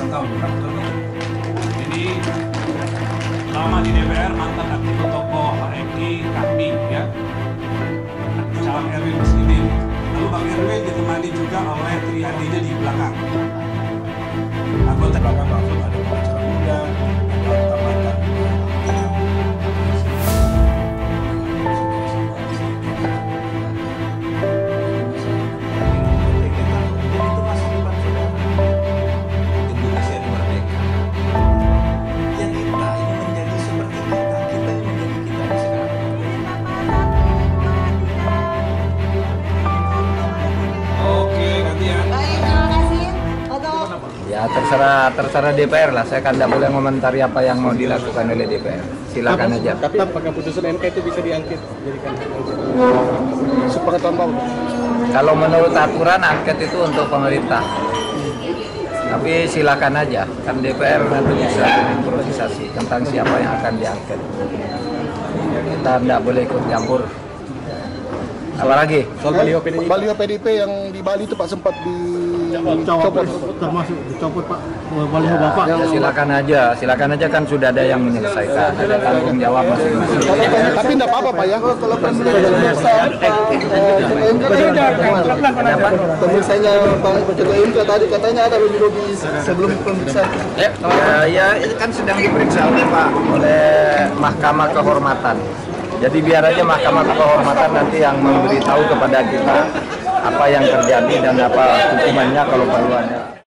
tahun kurang lebih. Jadi lama di DPR mantan aktif tokoh HMI kami ya, calon Erwin Muslimin. Lalu Bang Erwin ditemani juga oleh Triadinya di belakang. Anggota belakang langsung ada pengacara muda, ada tamatan. Ya terserah DPR lah. Saya kan tidak boleh komentari apa yang mau dilakukan oleh DPR. Silakan aja. Tapi apakah putusan MK itu bisa diangket jadikan sepengetahuan Pak? Kalau menurut aturan angket itu untuk pemerintah. Tapi silakan aja. Kan DPR nanti bisa improvisasi tentang siapa yang akan diangket. Kita tidak boleh ikut campur. Apa lagi? Soal baliho PDIP yang di Bali itu Pak sempat dicopot, termasuk dicopot Pak baliho Bapak. Ya, silakan aja kan sudah ada yang menyelesaikan, ada tanggung jawab masing-masing. Tapi tidak apa-apa Pak ya. Kalau pemirsanya Pak Ketua MK tadi katanya ada lobby sebelum pemeriksaan. Ya itu kan sedang diperiksa oleh Mahkamah Kehormatan. Jadi biar aja Mahkamah Kehormatan nanti yang memberitahu kepada kita apa yang terjadi dan apa hukumannya kalau perlu ada.